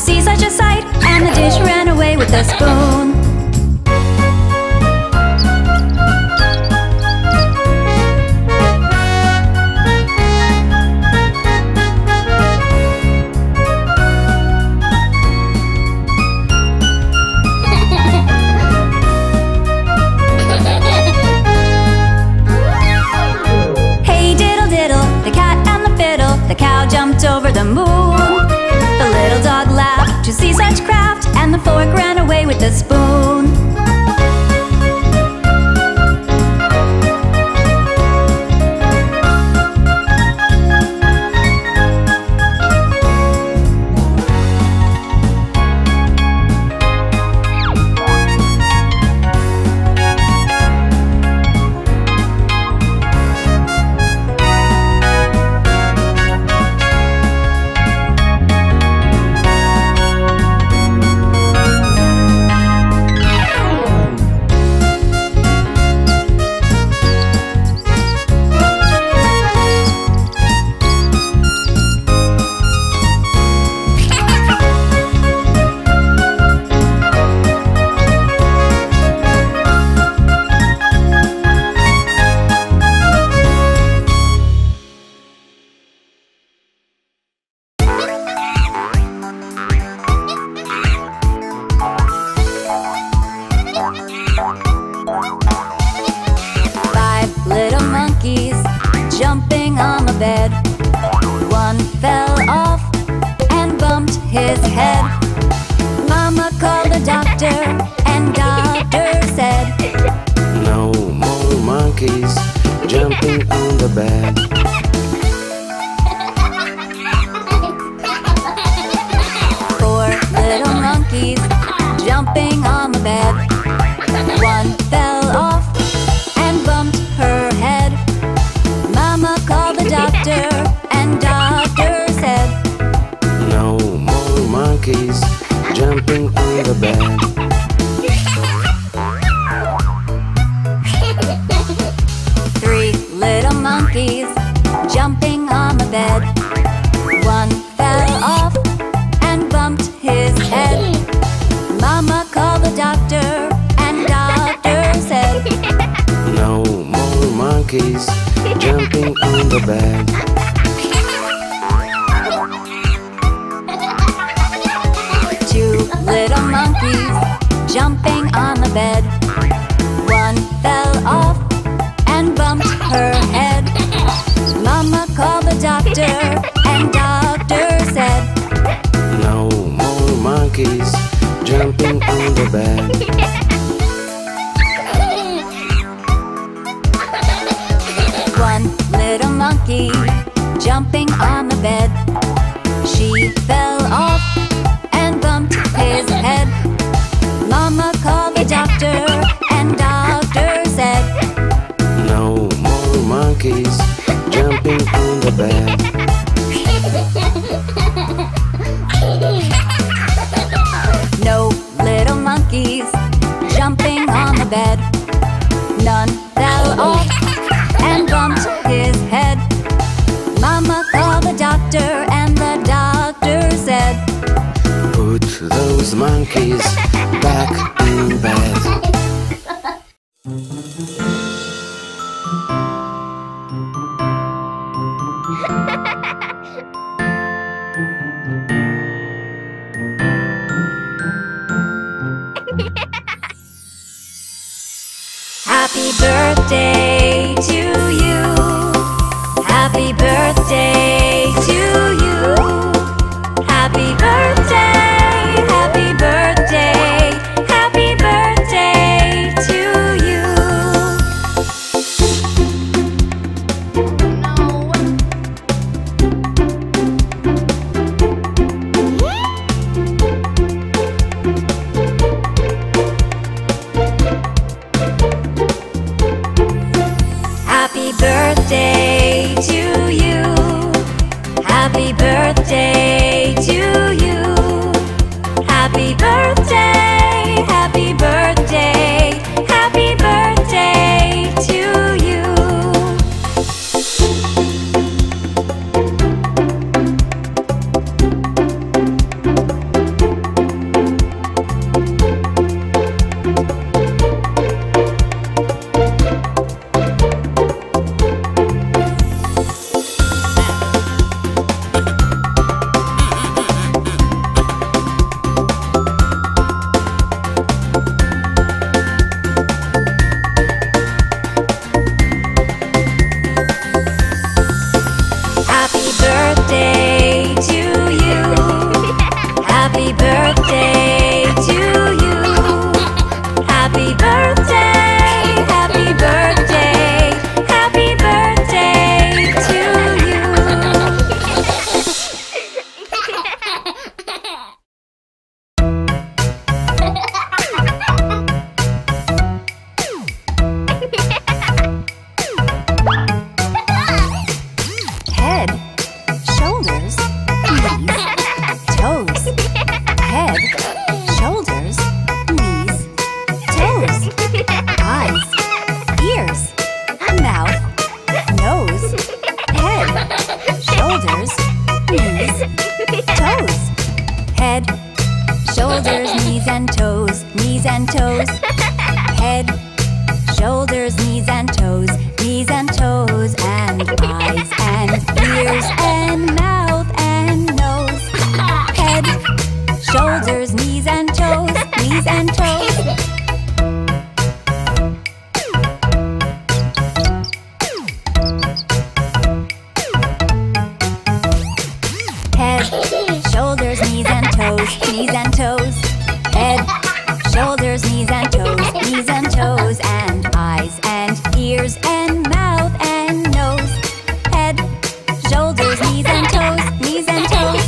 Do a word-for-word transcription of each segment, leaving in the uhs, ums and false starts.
see such a sight, and the dish ran away with the spoon. The cow jumped over the moon. The little dog laughed to see such craft, and the fork ran away with the spoon. Jumping on the bed, one fell off and bumped his head. Mama called the doctor, and doctor said, no more monkeys jumping on the bed. Four little monkeys jumping on the bed, one fell off and bumped her head. Mama called the doctor, and doctor said, no more monkeys jumping on the bed. Three little monkeys jumping on the bed, one fell off and bumped his head. Mama called the doctor, and doctor said, no more monkeys jumping on the bed. Two little monkeys jumping on the bed, one fell off and bumped her head. Mama called the doctor, and doctor said, no more monkeys jumping on the bed. One little monkey jumping on the bed, she fell off and bumped his head. Mama called the doctor, and doctor said, no more monkeys jumping on the bed. No little monkeys jumping on the bed, none fell off and bumped his head. Mama called the doctor, and the doctor said, put those monkeys back in bed. Happy birthday to you. Happy birthday to you. Happy birthday, happy birthday, happy birthday to you. Happy birthday to you. Happy birthday to you. Happy birthday, happy birthday, happy birthday to you. toes, knees and toes. Head, shoulders, knees and toes, knees and toes. And eyes and ears and mouth and nose. Head, shoulders, knees and toes, knees and toes.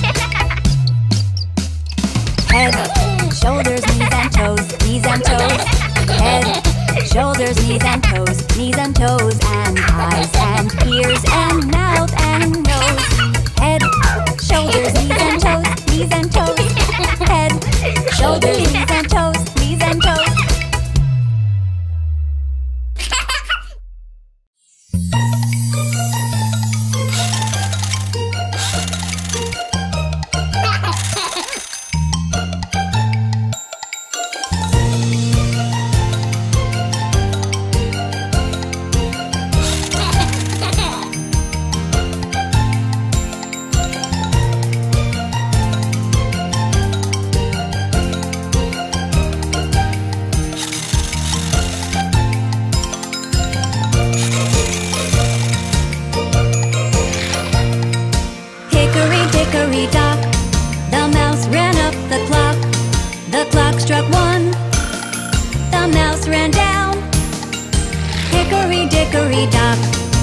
Head, shoulders, knees and toes, knees and toes. Head, shoulders, knees and toes, knees and toes. And eyes and ears and mouth and nose. Head, shoulders, knees and toes, knees and toes. Head, shoulders, knees and toes, knees and toes. Hickory dickory dock, the mouse ran up the clock. The clock struck one, the mouse ran down. Hickory dickory dock.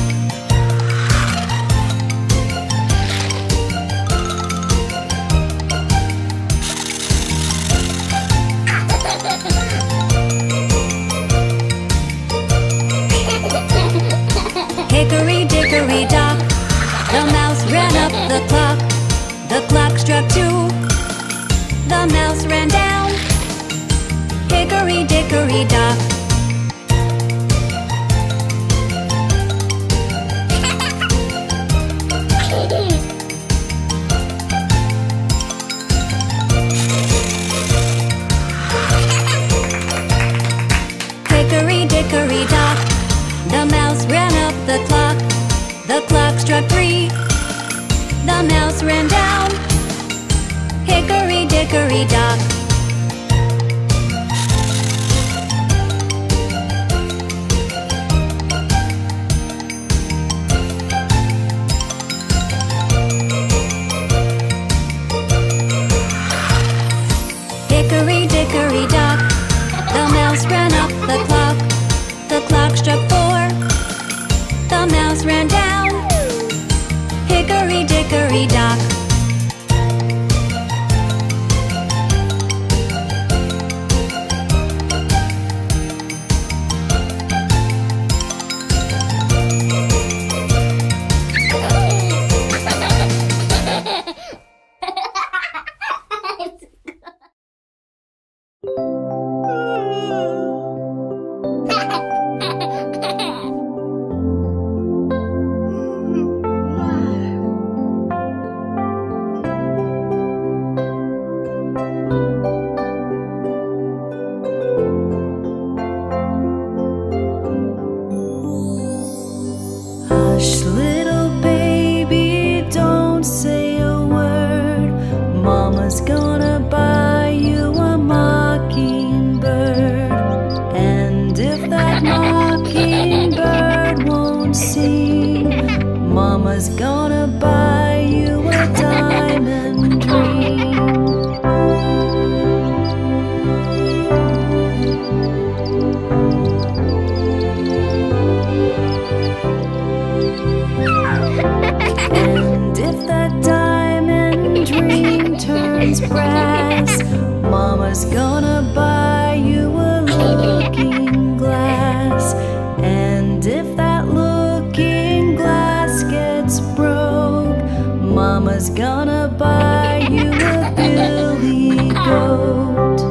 Hickory dickory dock, the mouse ran up the clock. The clock struck two, the mouse ran down. Hickory dickory dock. Hickory dickory dock, the mouse ran up the clock. The clock struck three, the mouse ran down. Hickory dickory dock. Hickory dickory dock, the mouse ran up the clock. The clock struck four, the mouse ran down. Hickory dickory dock. Hush, little baby, don't say a word. Mama's gonna buy you a mockingbird. And if that mockingbird won't sing, Mama's gonna buy you a diamond ring. And if that diamond ring turns brass, Mama's gonna buy you a looking glass. And if that looking glass gets broke, Mama's gonna buy you a billy goat.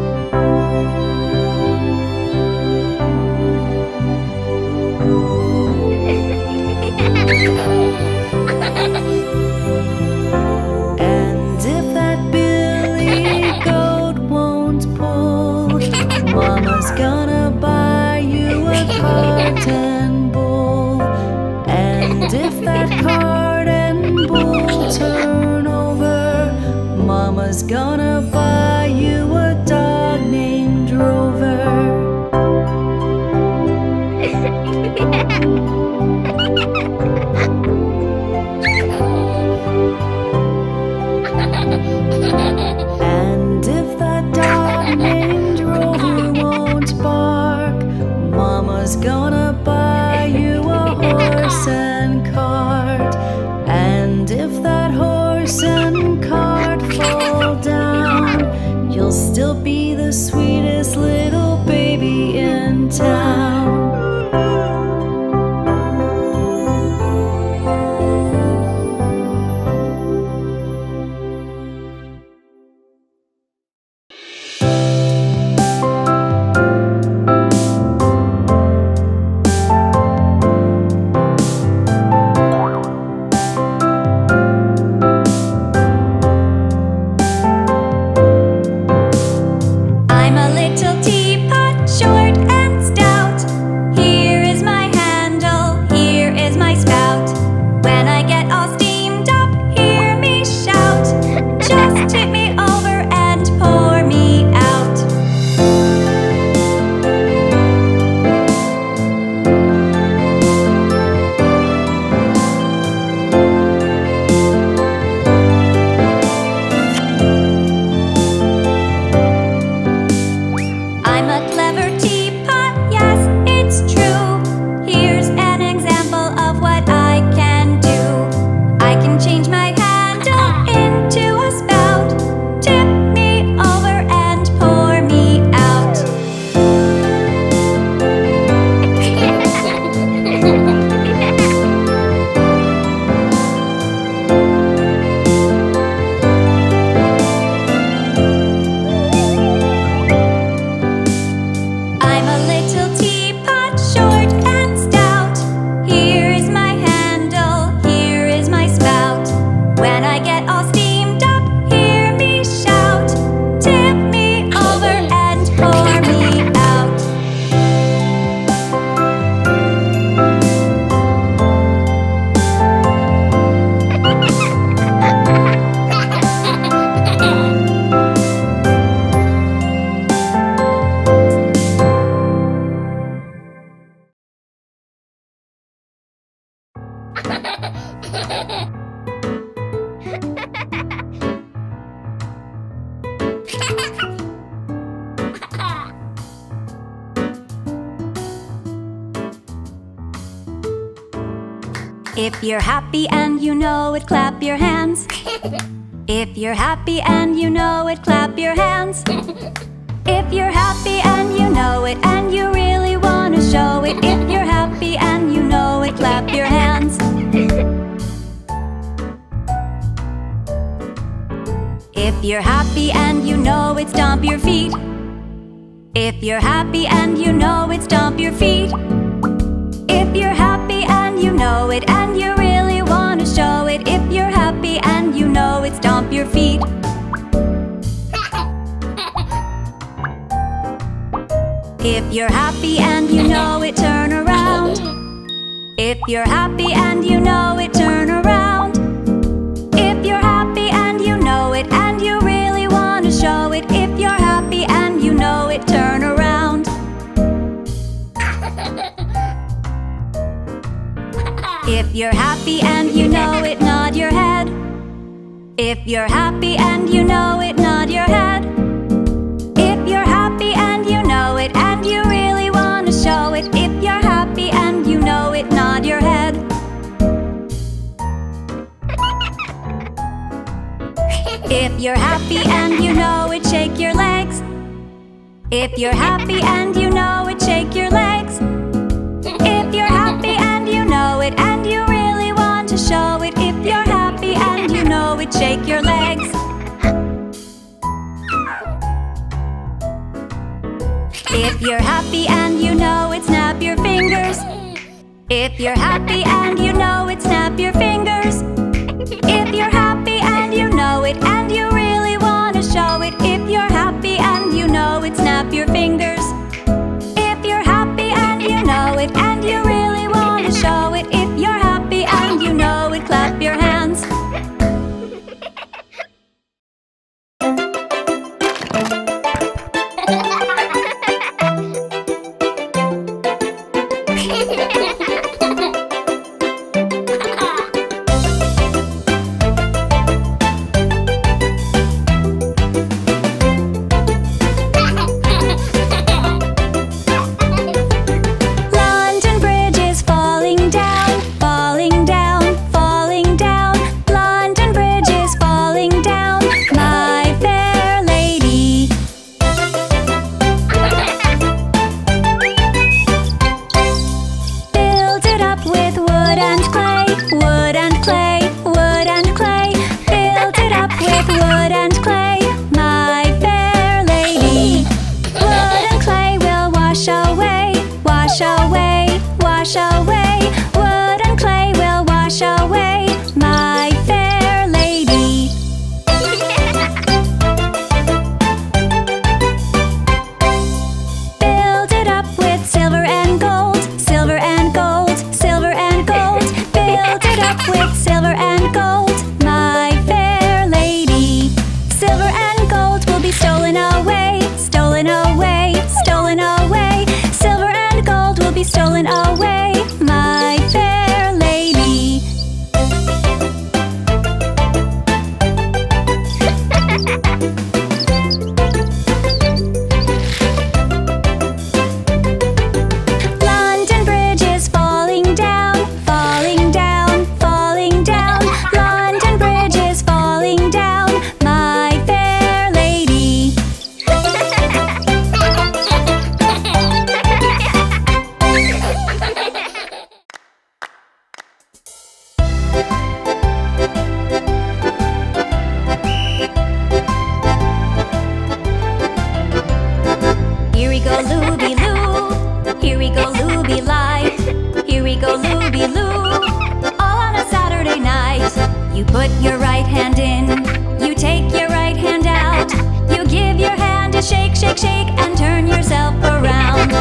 And if that billy goat won't pull, Mama's gonna buy you a cart and bull. And if that cart and bull turn over, Mama's gonna buy you a dog named Rover. Mama's gonna buy you a horse and cart. And if that horse and cart fall down, you'll still be the sweetest little baby in town. If you're happy and you know it, clap your hands. If you're happy and you know it, clap your hands. If you're happy and you know it and you really want to show it, if you're happy and you know it, clap your hands. If you're happy and you know it, stomp your feet. If you're happy and you know it, stomp your feet. If you're happy and you know it and you really want to show it, if you're happy and you know it, stomp your feet. If you're happy and you know it, turn around. If you're happy and you know it, turn around. If you're happy and you know it and you really want to show it, if you're happy and you know it, turn around. If you're happy and you know it, nod your head. If you're happy and you know it, nod your head. If you're happy and you know it and you really want to show it, if you're happy and you know it, nod your head. If you're happy and you know it, shake your legs. If you're happy and you know it, shake your legs. If you're happy and you know it and you really want to show it, if you're happy and you know it, shake your legs. If you're happy and you know it, snap your fingers. If you're happy and you know it, snap your fingers. If you're happy and you know it and you really want to show it, if you're happy and you know it, snap your fingers. If you're happy and you know it and you really want to show it, if you're happy and you know it, clap your hands. wash away, wash away. Wood and clay will wash away, my fair lady. Build it up with silver and gold, silver and gold, silver and gold. Build it up with silver and gold, my fair lady. Silver and gold will be stolen away, stolen away, stolen away. Silver and gold will be stolen away, my fair lady. London Bridge is falling down, falling down, falling down. London Bridge is falling down, my fair lady. Here we go, Looby Loo. Here we go, Looby Life. Here we go, Looby Loo. All on a Saturday night. You put your right hand in, you take your right hand out. You give your hand a shake, shake, shake, and turn yourself around.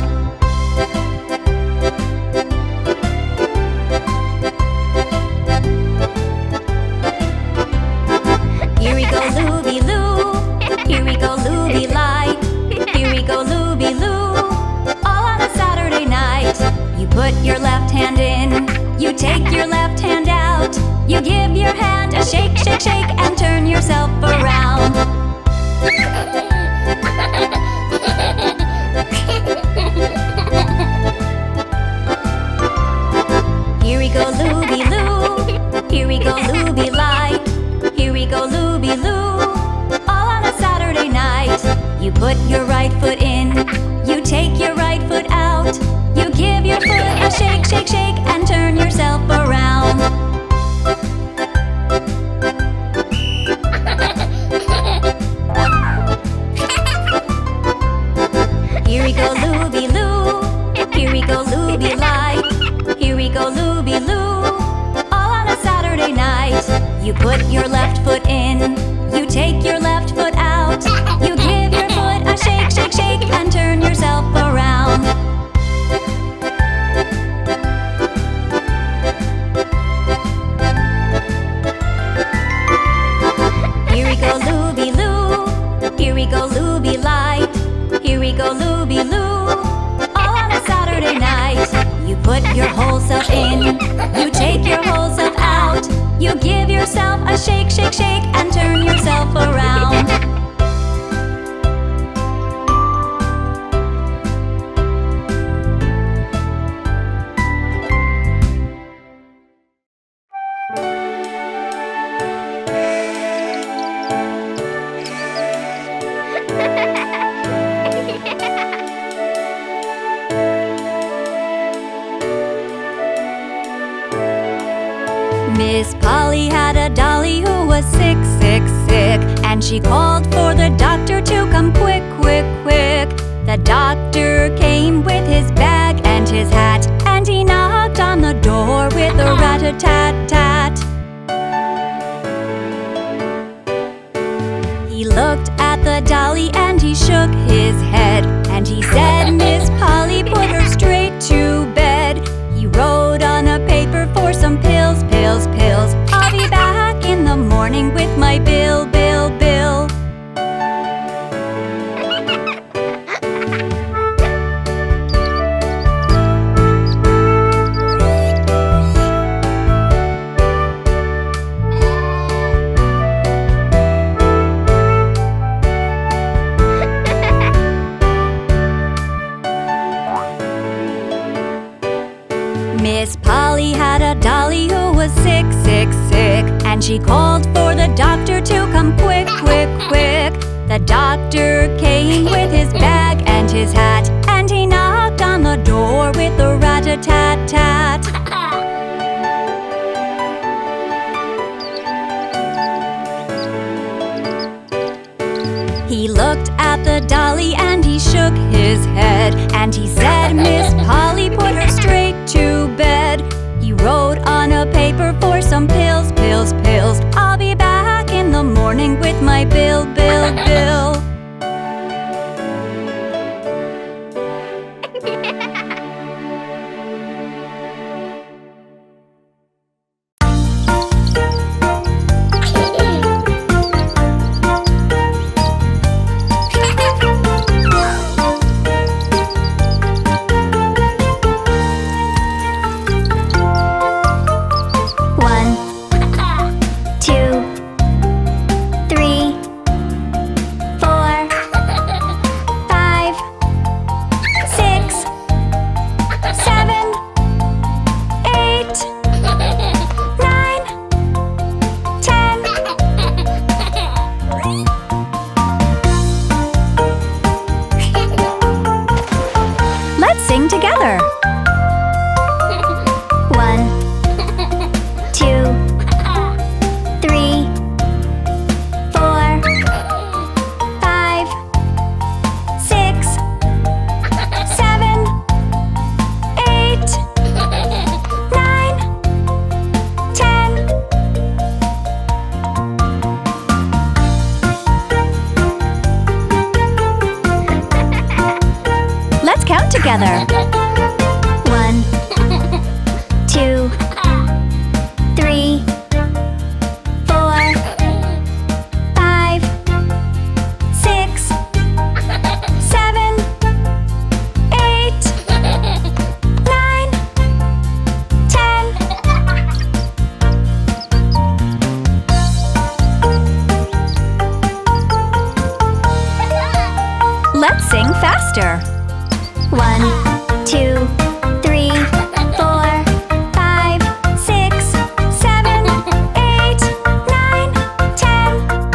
Here we go, Looby Loo. Here we go, Looby Light. Here we go, Looby Loo. All on a Saturday night. You put your left hand in, you take your left hand out. You give your hand a shake, shake, shake, and turn yourself around. Here we go, Looby Loo. Here we go, Looby Light. Here we go, Looby Loo. All on a Saturday night. You put your right foot in, you take your right foot out. You give your foot a shake, shake, shake, and turn yourself around. Here we go, Looby Loo. Here we go, Looby Light. Here we go, Looby Loo. All on a Saturday night. You put your left foot in, you take your left foot out. You give your foot a shake, shake, shake, and turn yourself around. Here we go, Looby Loo. Here we go, Looby Light. Here we go, Looby Loo. All on a Saturday night. You put your whole self in, you take your whole self out. You give yourself a shake, shake, shake, and turn yourself around. Miss Polly had a dolly who was sick, sick, sick, and she called for the doctor to come quick, quick, quick. The doctor came with his bag and his hat, and he knocked on the door with a rat-a-tat-tat. He looked at the dolly and he shook his head, and he said, Miss Polly, put her straight to bed. He wrote on a paper for some pills, pills, pills. I'll be back in the morning with my bill, bill, bill. Miss Polly had a dolly who was sick, sick, sick, and she called for the doctor to come quick, quick, quick. The doctor came with his bag and his hat, and he knocked on the door with a rat-a-tat-tat. He looked at the dolly and he shook his head, and he said, Miss Polly, together. One, two, three, four, five, six, seven, eight, nine, ten. Let's sing faster. One, two, three, four, five, six, seven, eight, nine, ten.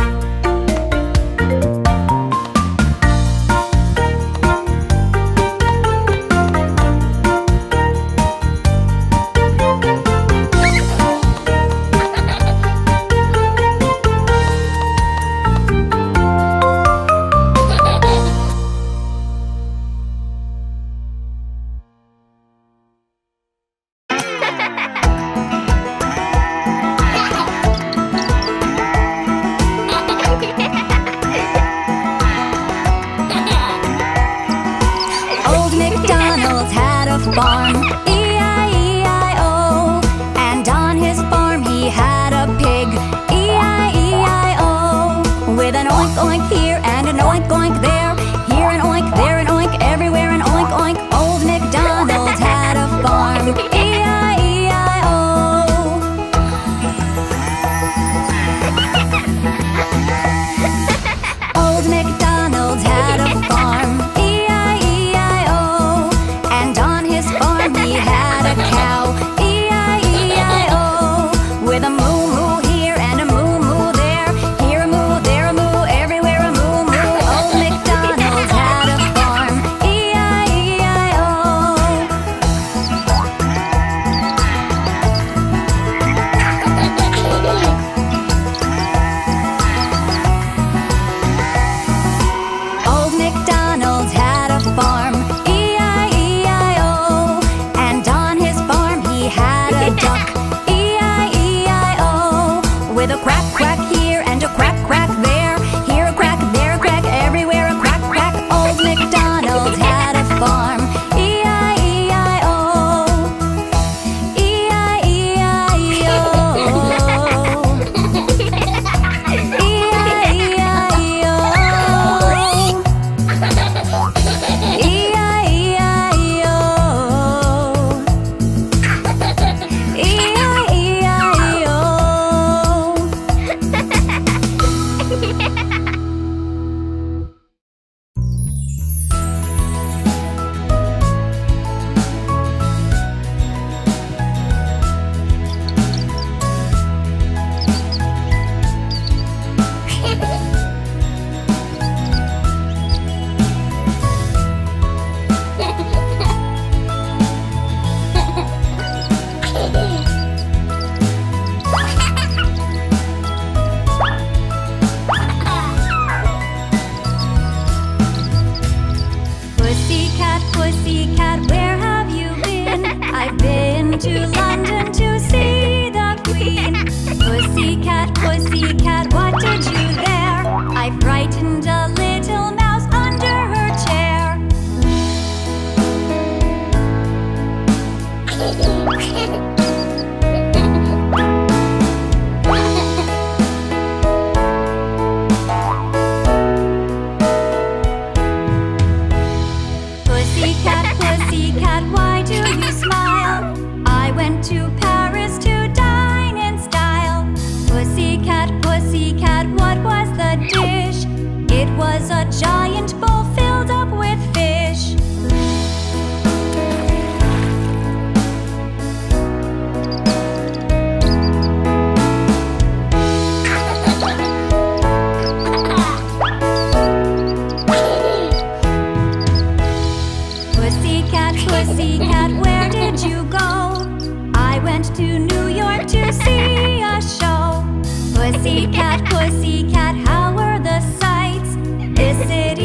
Old MacDonald had a farm, E I E I O. And on his farm he had a pig, E I E I O. With an oink oink here and an oink oink there, here an oink, there an oink, everywhere an oink oink. Old MacDonald had a farm, E I E I O. Old MacDonald had a farm, E I E I O. And on his farm he had a cow, E I E I O. With a moo moo here and a moo moo there, here a moo, there a moo, everywhere a moo moo. Old MacDonald had a farm, E I E I O. Old MacDonald had a farm, E I E I O. And on his farm he had a duck, E I E I O. With a quack quack here and a quack quack there, here a quack, there a quack, everywhere a quack quack. Old MacDonald had a farm, E I E I O. E I E I O. E I E I O. E I E I O. E I E I O. Pussycat, pussycat, where have you been? I've been to London to see the Queen. Pussycat, pussycat, what did you there? I frightened a little mouse under her chair. Pussycat, pussycat, why do you smile? I went to Paris to dine in style. Pussycat, pussycat, what was the dish? It was a giant bowl filled up with fish. Pussycat, pussycat, where did you go? I went to New York to see a show. Pussycat, pussycat, how were the sights? This city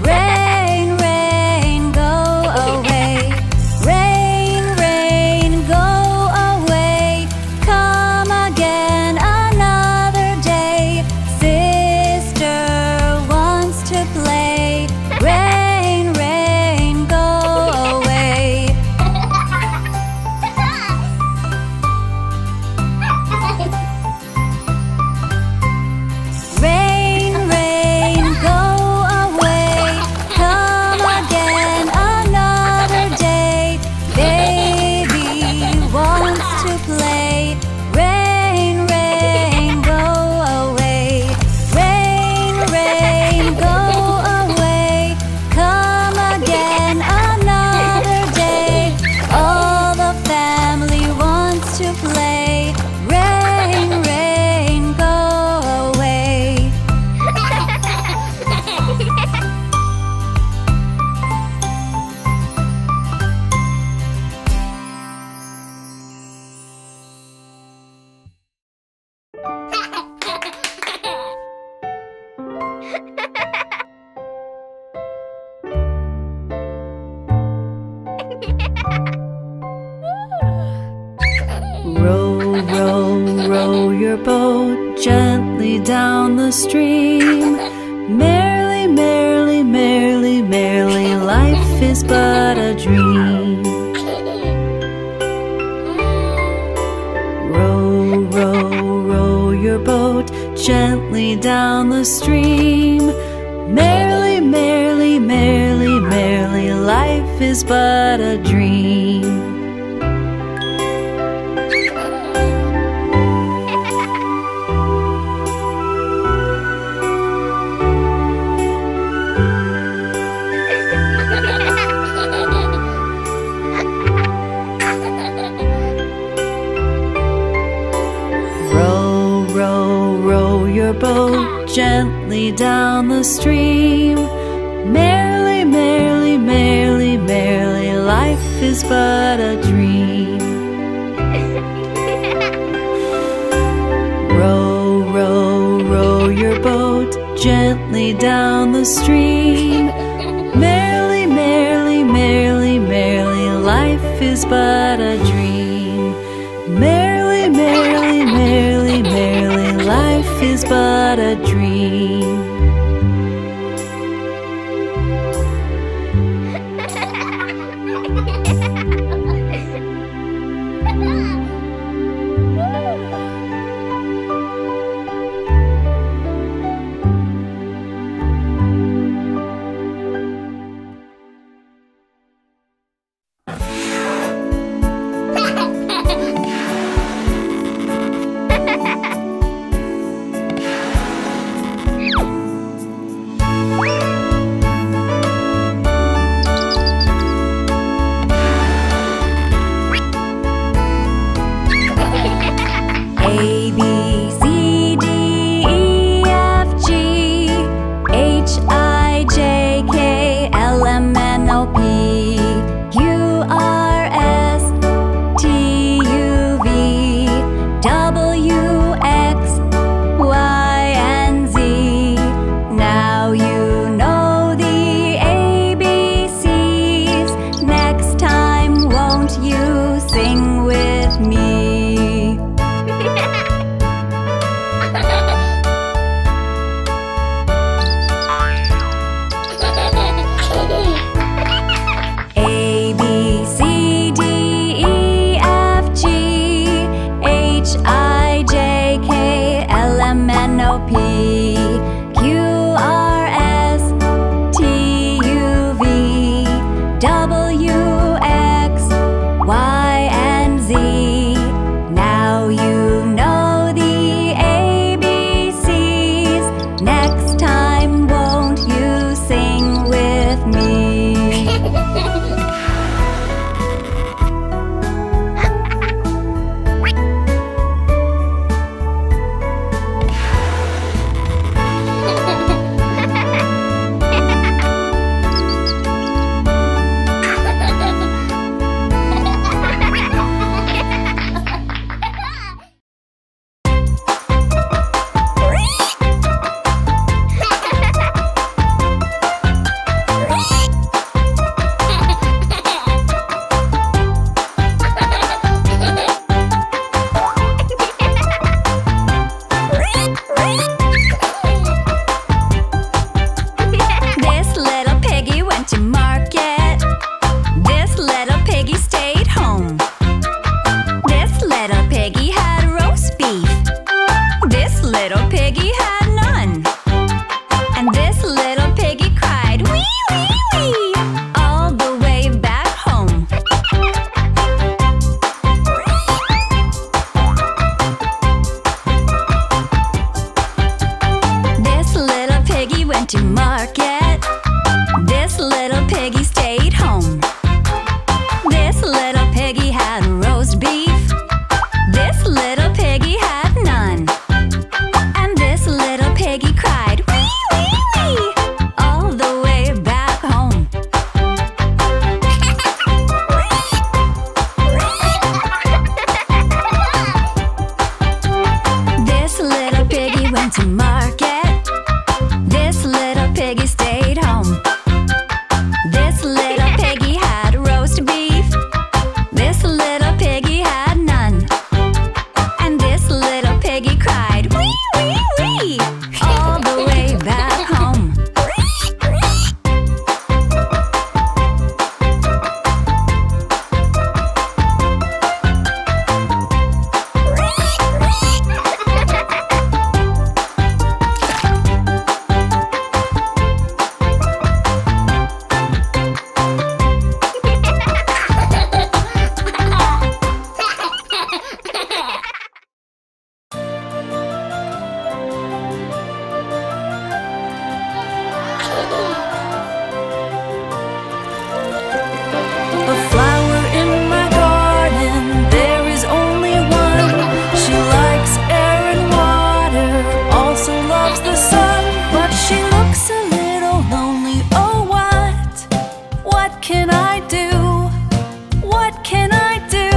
Rain, rain, go away. Rain, rain, go away. Come again another day. Sister wants to play. Rain, rain, go away. Rain, rain, go away. Come again another day. Baby wants to play. Rain, rain, go away. Rain, rain, go away. Come again another day. All the family wants to play. Rain, rain, go away. Row, row, row your boat gently down the stream. Merrily, merrily, merrily, merrily, life is but a dream. Row, row, row your boat gently down the stream. Merrily, merrily, merrily, merrily, life is but a dream. Row, row, row your boat gently down the stream. Merrily, merrily, merrily, merrily, life is but a dream. Row, row, row your boat gently down the stream. Merrily, merrily, merrily, merrily, life is but a dream. Merrily, merrily, merrily, merrily, life is but a dream. A, B, C, D, E, F, G, H, I, J, K, L, M, N, O, P, Q, R, S, T, U, V, W, X, Y, and Z. Now you know the A B Cs. Next time, won't you sing with me? A, B, C, D, E, F, G, H, I, J, K, L, M, N, O, P, Q, R, S, T, U, V, W, X, Y, and Z. Now you know the A B Cs. Next time, won't you sing with me? little piggy stayed home. This little piggy had roast beef. This little piggy had none. And this little piggy cried, wee, wee, wee, all the way back home. This little piggy went to market. This little piggy stayed home. This little piggy had roast beef. This little piggy had none. And this little piggy cried, wee, wee, wee, all the way back home. A flower in my garden, there is only one. She likes air and water, also loves the sun. But she looks a little lonely, oh what? What can I do? What can I do?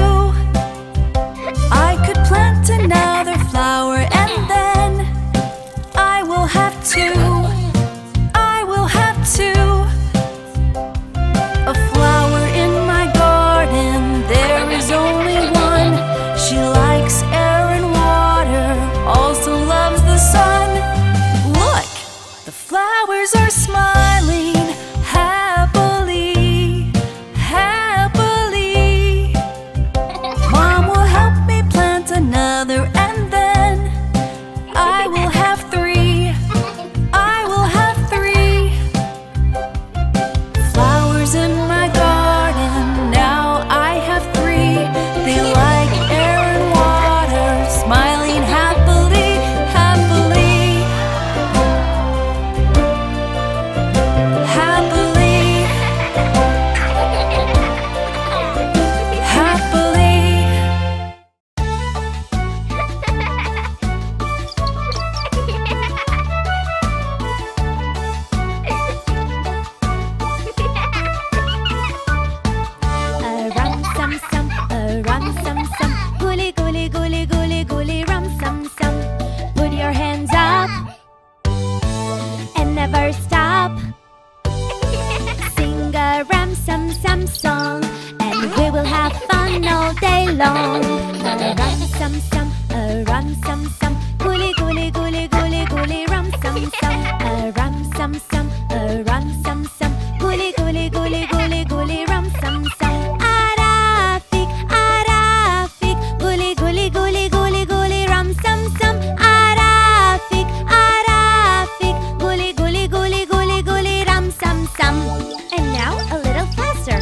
I could plant another flower and then I will have two. I will have two. A flower in my garden, there is only one. She likes air and water, also loves the sun. Look, the flowers are smiling happily, happily. Mom will help me plant another and then I will have three. I will have three. Flowers in my garden, now I have three. They like air and water, smiling happily, happily, happily, happily. A rum sum sum, a rum sum sum, gooly gooly gooly gooly gooly rum sum sum. Put your hands up and never stop. Sing a rum sum sum song, and we will have fun all day long. A rum sum sum, a rum sum sum, gooly gooly gooly gooly gooly rum sum sum. A rum sum sum, a rum sum sum, gooly gooly gooly gooly gooly rum sum sum. Arafik, Arafik, gooly gooly gooly gooly gooly rum sum sum. Arafik, Arafik, gooly gooly gooly gooly gooly rum sum sum. And now a little faster.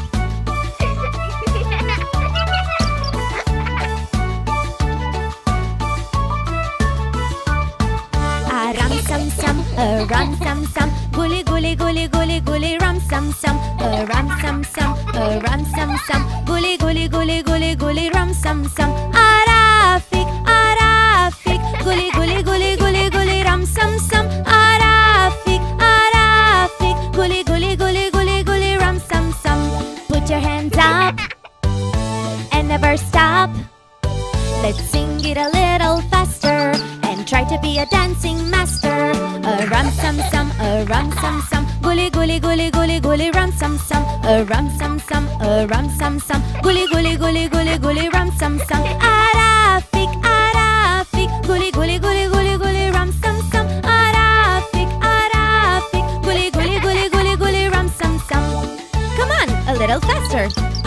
A rum sum sum, a rum sum sum, gooly gooly gooly gooly gooly rum sum sum. A rum sum sum, a rum sum sum, gooly gooly gooly gooly gooly rum sum sum. Arafik, Arafik, gooly gooly gooly gooly gooly rum sum sum. Arafik, Arafik, gooly gooly gooly gooly gooly rum sum sum. Put your hands up and never stop. Let's sing it a little faster and try to be a dancing master. A rum sum sum, a rum sum sum, gooly gooly gooly gooly gooly rum sum sum. A rum sum sum, a rum sum sum, gooly gooly gooly gooly gooly rum sum sum. Arafik, Arafik, gooly gooly gooly gooly gooly rum sum sum. Arafik, Arafik, gooly gooly gooly gooly gooly rum sum sum. Come on, a little faster.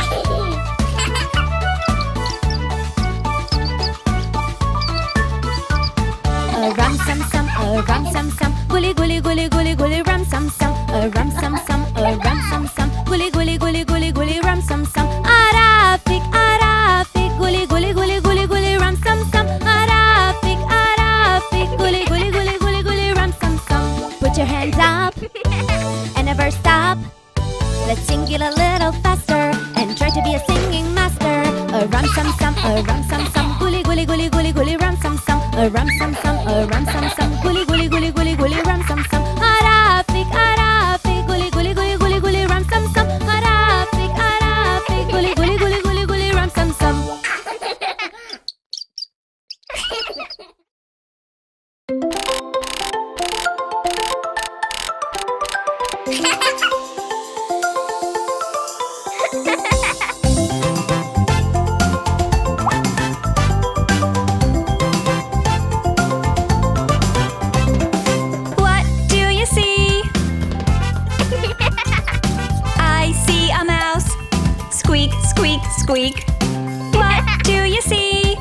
A rum sum sum, a rum sum sum, gooly gooly gooly gooly gooly rum sum sum. A rum sum sum, a rum sum sum, gooly gooly gooly gooly gooly rum sum sum. Arafik, Arafik, gooly gooly gooly gooly gooly rum sum sum. Arafik, Arafik, gooly gooly gooly gooly gooly rum sum sum. Put your hands up and never stop. Let's sing it a little faster and try to be a singing master. A rum sum sum, a rum sum sum, gully gully gully gully gully rum sum sum. A rum sum sum, a rum sum sum, gully gully gully gully gully rum sum sum. Arafik, arafik, gully gully gully gully gully rum sum sum. Arafik, arafik, gully gully gully gully gully rum sum sum. What do you see? I see a mouse. Squeak, squeak, squeak. What do you see?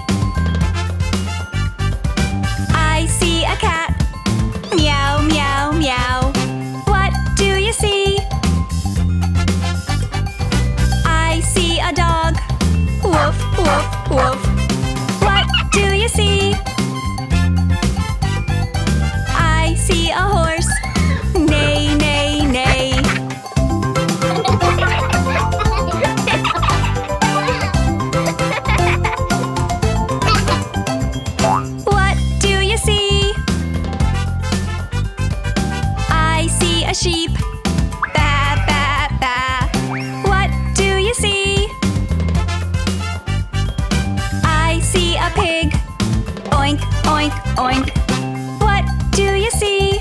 I see a cat. Meow, meow, meow. What do you see? I see a dog. Woof, woof, woof. What do you see? I see a horse. Neigh, neigh, neigh. What do you see? I see a sheep. Ba, ba, ba. What do you see? I see a pig. Oink, oink, oink. What do you see?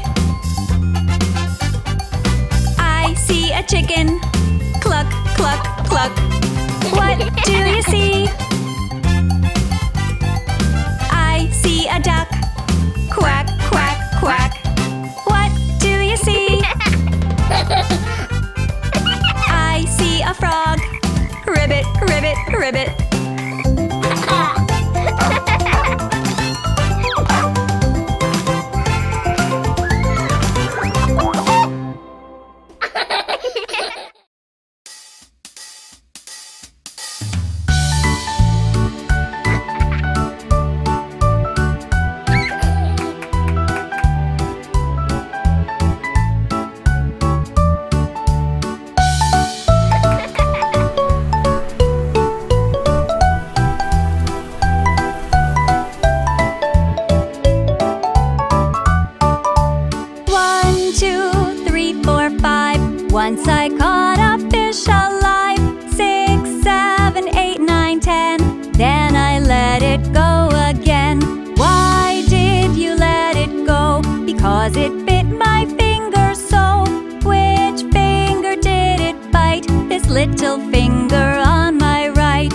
I see a chicken. Cluck, cluck, cluck. What do you see? I see a duck. Quack, quack, quack. What do you see? I see a frog. Ribbit, ribbit, ribbit. One, two, three, four, five. Once I caught a fish alive. Six, seven, eight, nine, ten. Then I let it go again. Why did you let it go? Because it bit my finger so. Which finger did it bite? This little finger on my right.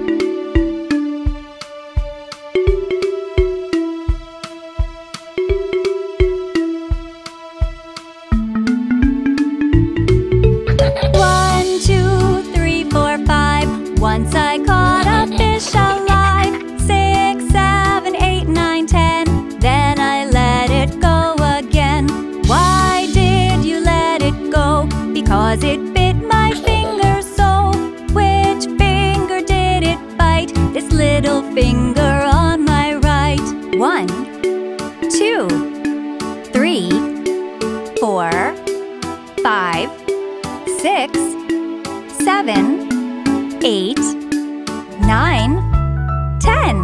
One, two, three, four, five. Once I caught a fish alive. Six, seven, eight, nine, ten. Then I let it go again. Why did you let it go? Because it bit my finger so. Which finger did it bite? This little finger on my right. One, two, three, four, five, six, seven, eight, nine, ten.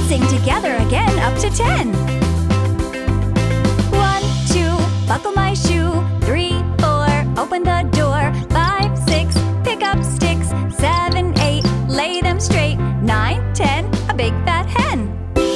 sing together again up to ten. One, two, buckle my shoe. Three, four, open the door. Five, six, pick up sticks. Seven, eight, lay them straight. Nine, ten, a big fat hen.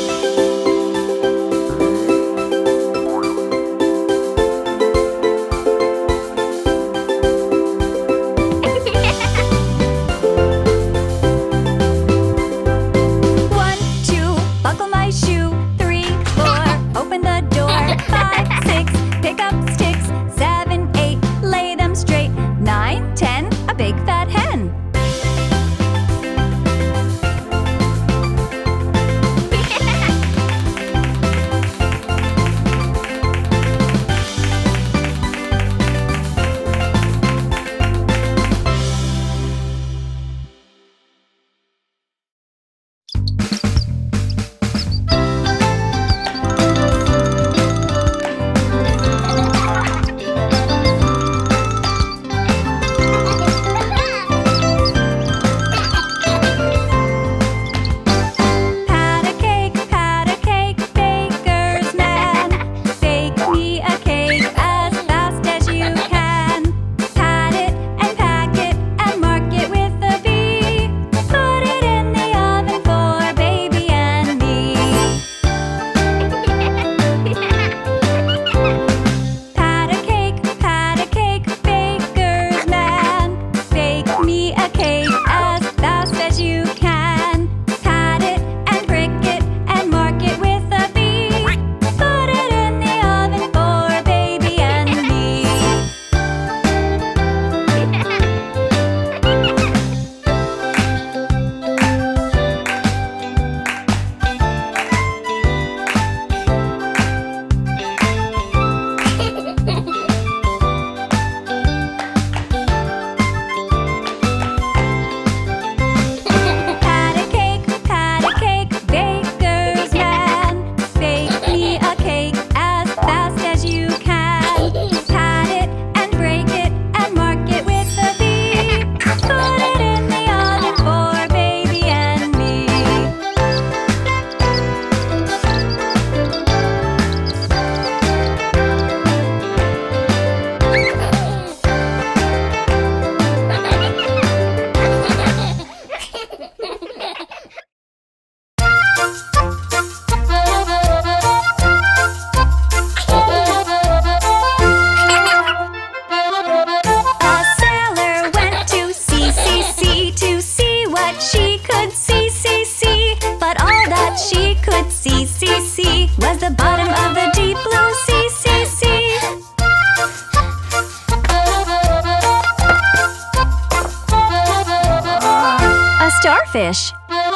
Starfish.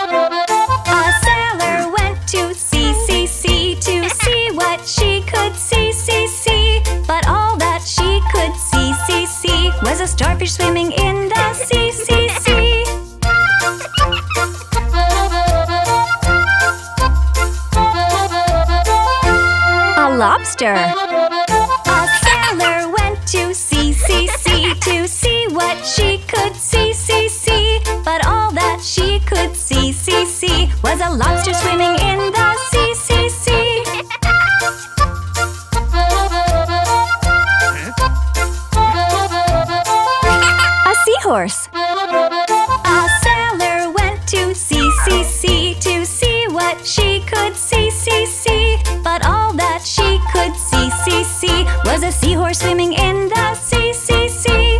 A sailor went to sea, sea, sea to see what she could see, see, see. But all that she could see, see, see was a starfish swimming in the sea, sea, sea. A lobster. A sailor went to sea, sea, sea to see what she could see, see, see. But all that she could see, see, see was a lobster swimming in the sea, sea, sea. A seahorse. A sailor went to sea, sea, sea to see what she could see, see, see. But all that she could see, see, see was a seahorse swimming in the sea, sea, sea.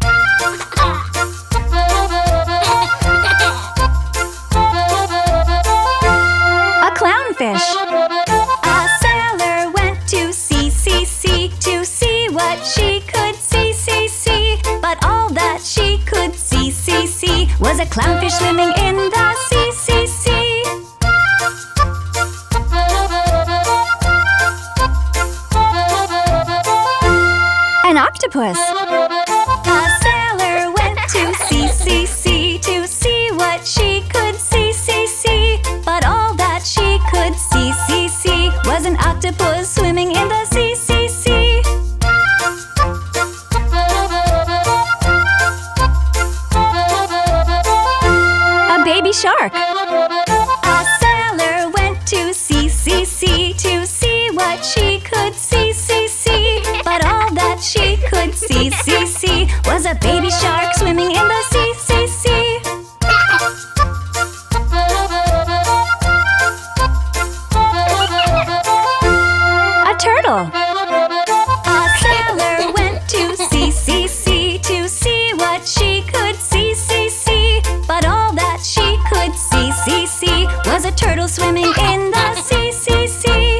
Clownfish. A sailor went to sea, sea, sea to see what she could see, see, see. But all that she could see, see, see was a clownfish swimming in the sea, sea, sea. An octopus. A sailor went to sea, sea, sea to see what she could see, see, see. But all that she could see, see, see was an octopus swimming in the sea, sea, sea. A baby shark. A sailor went swimming in the sea, sea, sea.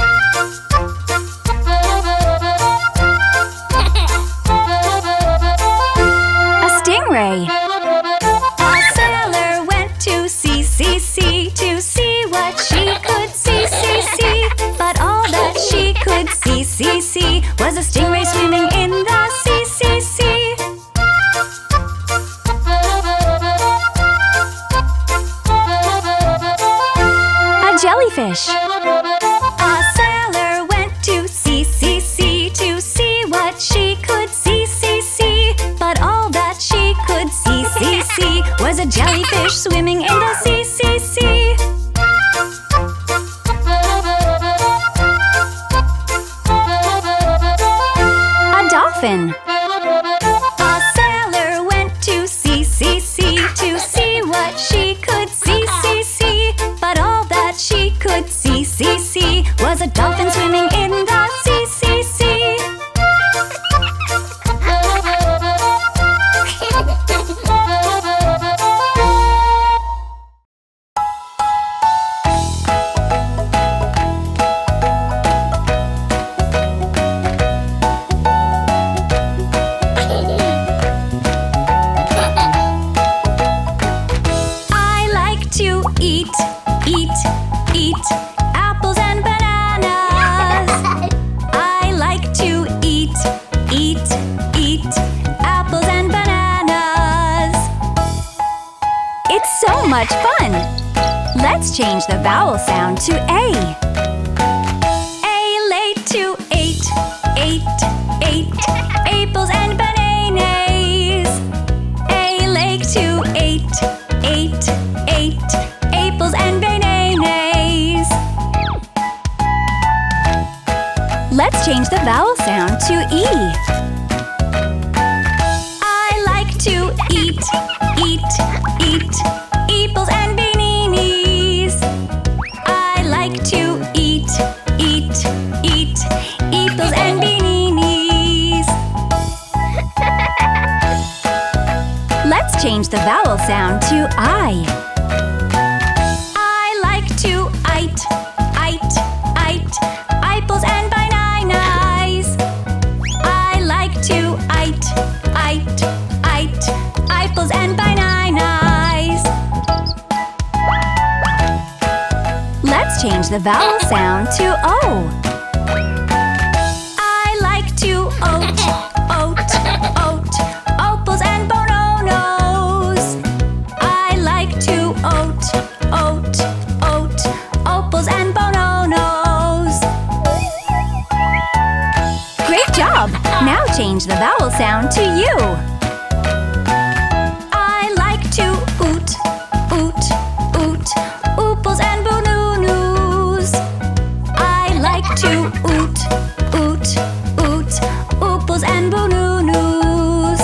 A stingray. A sailor went to sea, sea, sea to see what she could see, see, see. But all that she could see, see, see was a stingray swimming in the sea, sea, sea. A jellyfish. A sailor went to sea, sea, sea to see what she could see, see, see. But all that she could see, see, see was a jellyfish swimming in the sea, sea, sea. A dolphin. A sailor went to sea, sea, sea to see what she could see, see, see. But all that she could see, see, see was a dolphin swimming in the sea, sea, sea. I like to eat, eat, eat apples and bananas. I like to eat, eat, eat apples and bananas. It's so much fun! Let's change the vowel sound to A. A late to eight, eight, eight apples and bananas. A lake to eight, eight, eight apples and bananas. Let's change the vowel sound to E. I like to eat, eat, eat apples and bananas. I like to eat, eat, eat apples and bananas. Let's change the vowel sound to I. I like to eat, eat, eat apples and bananas. I like to eat, eat, eat apples and bananas. Let's change the vowel sound to O. I like to oat, oat, oat apples and bananas. I like to oat, oat, oat apples and bananas. Great job! Now change the vowel sound to U. I like to oot, oot, oot apples and bananas. I like to oot, oot, oot apples and bananas.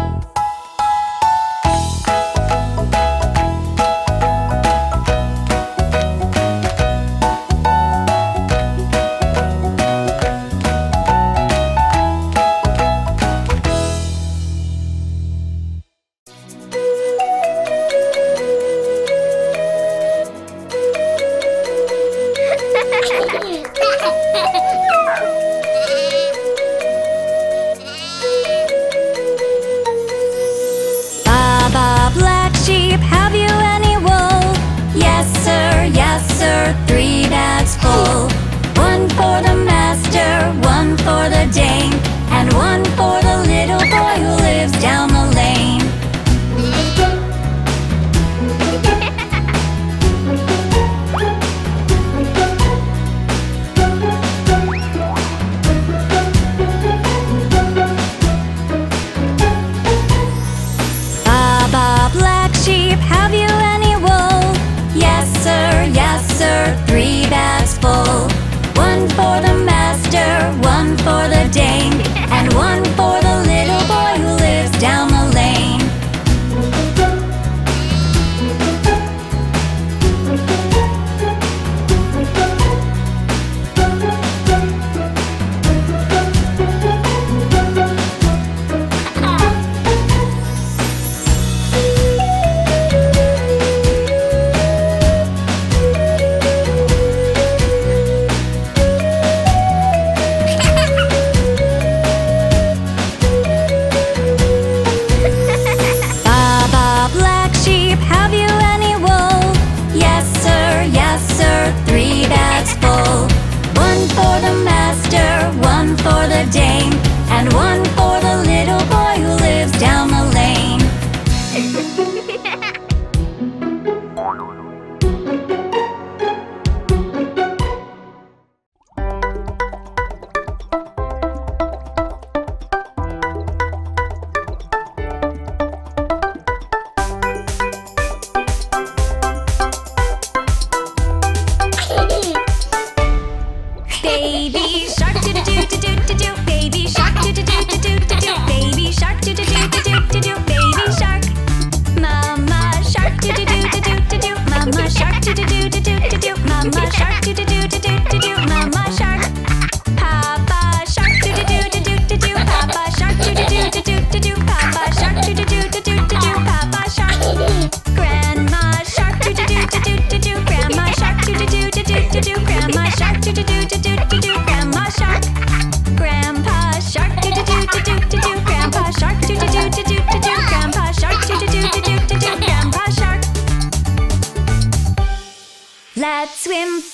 Baba black sheep, have you any wool? Yes sir, yes sir, three bags full. One for the master, one for the dame, and one for the little boy who lives down the lane.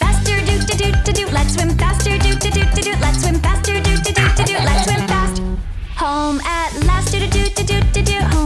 faster, do do do do do. Let's swim faster, do do do do do. Let's swim faster, do do do do do. Let's swim fast. Home at last, do do do do do do. Home